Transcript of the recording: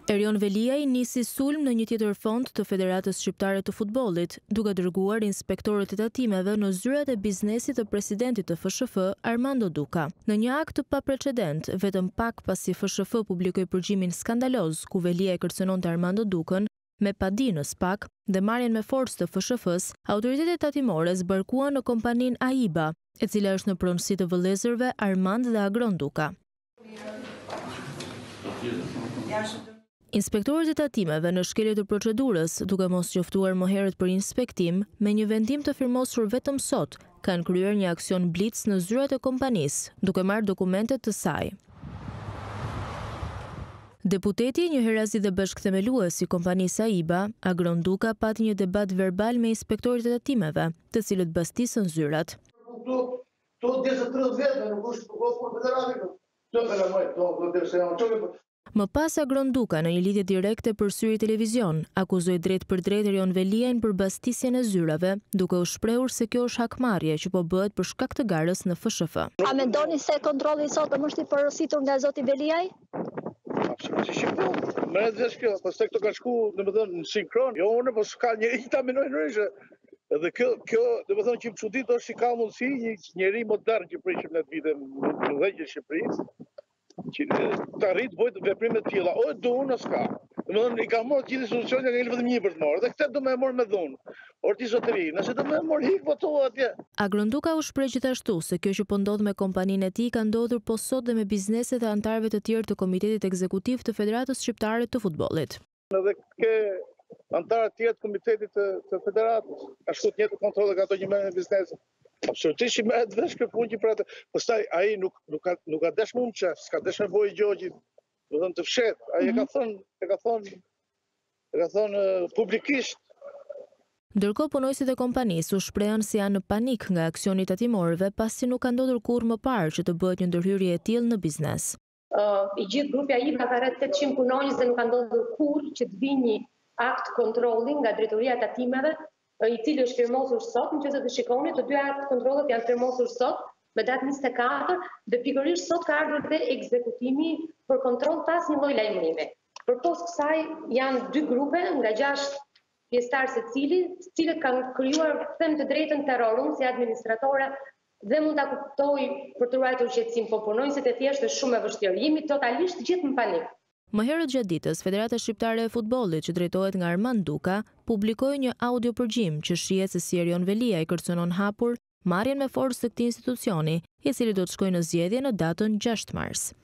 Erion Veliaj nisi sulm në një tjetër fond të Federatës Shqiptare të Futbollit, duke dërguar inspektorët e tatimeve në zyrat e biznesit të presidentit të FSHF, Armando Duka. Në një akt të paprecedent, vetëm pak pasi FSHF publikoi përgjimin skandaloz ku Veliaj kërcënonte Armando Dukën, me padinës pak dhe marrjen me forcë të FSHF-s, autoritetet tatimore zbarkuan në kompaninë AIBA, e cila është në pronësi të vëllezërve Armand dhe Agron Duka. Inspektorët e tatimeve në shkelje të procedurës, duke mos qoftuar më herët për inspektim, me një vendim të firmosur vetëm sot, kanë kryer një aksion blitz në zyrat e kompanisë, duke marrë dokumentet të saj. Deputeti, një herazi dhe bashkëthemelues i kompanisë AIBA, Agron Duka, pati një debat verbal me inspektorët e tatimeve, të cilët bastisën zyrat. Më pas Agron Duka në një lidhje direkte për syri televizion, akuzoi drejt për drejt Erion Veliajin për bastisjen e zyrave, duke u shprehur se kjo është hakmarrje që po bëhet për shkak të garës në FSHF. A mendoni se kontrolli i sotëm është i porositur nga zoti Veliaj? Absolutisht po. Më rëndësish kjo, pastaj këto ka shku, domethënë në sinkron. Jo unë, po s'ka njëri ta menoj ndryshe. Edhe kjo domethënë që më çudit është si ka mundësi një njerëz modern që prishim në vite në dhëgjë të Shqipërisë, që të arrit bëjt veprime të tilla, o e dhunë o s'ka. Domethënë i ka marrë gjithë institucionet, ka vetëm një për të marrë, dhe këtë do më e marr me dhunë. Orti zotëri, nëse do më e marr hik votohet atje. Agron Duka u shpreh gjithashtu se kjo që po ndodh me kompaninë e tij ka ndodhur po sot dhe me bizneset e anëtarëve të tjerë të Komitetit Ekzekutiv të Federatës Shqiptare të Futbollit. Edhe ke anëtarë të tjerë të Komitetit të Federatës, ashtu të njëjtë kontrolle ka ato që merren me biznesin. Absolutisht i merret vesh kjo punë që për atë. Pastaj ai nuk ka dashur më çef, s'ka dashur bëjë gjogji, do të thonë të fshet. Ai e ka thonë publikisht. Ndërkohë punojësit e kompanisë u shprehën se janë në panik nga aksioni i tatimorëve pasi nuk ka ndodhur kurrë më parë që të bëhet një ndërhyrje e tillë në biznes. I gjithë grupi AIBA ka rreth 800 punonjës dhe nuk ka ndodhur kurrë që të vinë një akt kontrolli nga drejtoria e tatimeve, i cili është firmosur sot, nëse të shikoni, të dy akt kontrollet janë firmosur sot me datë 24 dhe pikërisht sot ka ardhur dhe ekzekutimi për kontroll pas një lloj lajmërimi. Përpos kësaj janë dy grupe nga 6 pjesëtarë secili, të cilët kanë krijuar them të drejtën terror, unë si administratore dhe mund ta kuptoj për të ruajtur qetësim, po punonjësit e thjeshtë është shumë e vështirë. Jemi totalisht gjithë në panik. Më herët gjatë ditës, Federata Shqiptare e Futbollit, që drejtohet nga Armand Duka, publikoi një audiopërgjim që shihet se si Erion Veliaj kërcënon hapur marrjen me forcë të këtij institucioni, i cili do të shkojë në zgjedhje në datën 6 mars.